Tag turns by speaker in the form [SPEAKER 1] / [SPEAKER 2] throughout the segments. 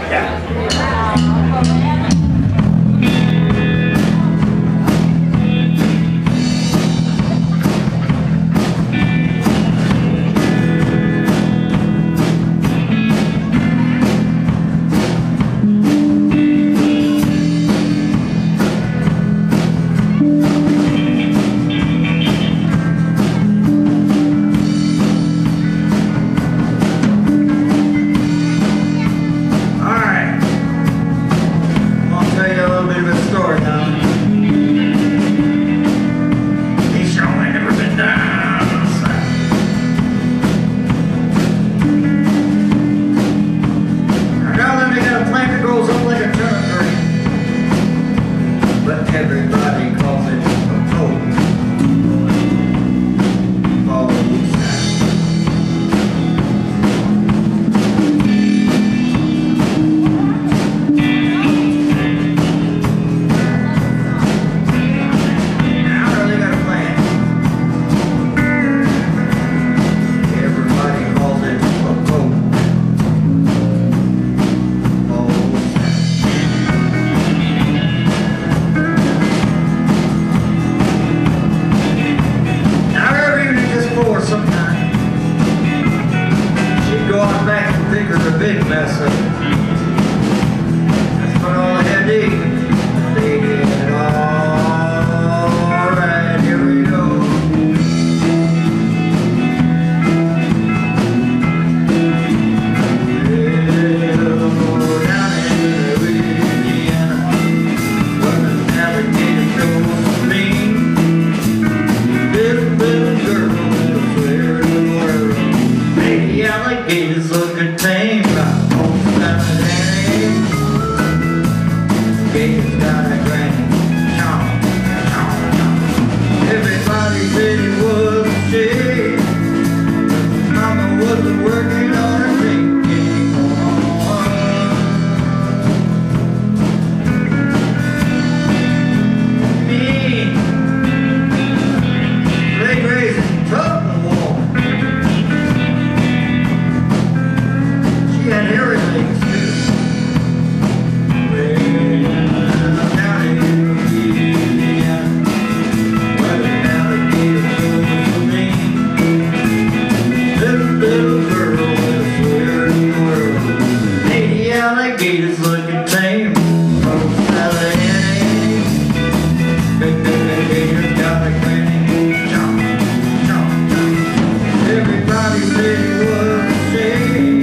[SPEAKER 1] Everybody calls it a cold. Now they got a plan. Everybody calls it a cold. Sometimes she'd go out back and think her a big mess up. That's what all I had to eat. They did all right, here we go. Well, down in Louisiana, where the alligators go for me, little girl. The alligators looking tame by most Saturday. Gators got a granny, chomp, chomp, chomp. Everybody said it was a shame. Mama wasn't working on her feet anymore. Me, leg raising, tough and warm. And hairy legs too. Well, down in Louisiana, where the alligator goes for me, little girl is where in the world. Hey, the alligators looking tame. Folks Sally big alligators got a granny. Chomp, chomp, chomp. Everybody said it was a shame.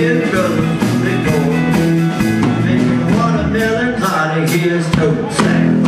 [SPEAKER 1] Here's toast.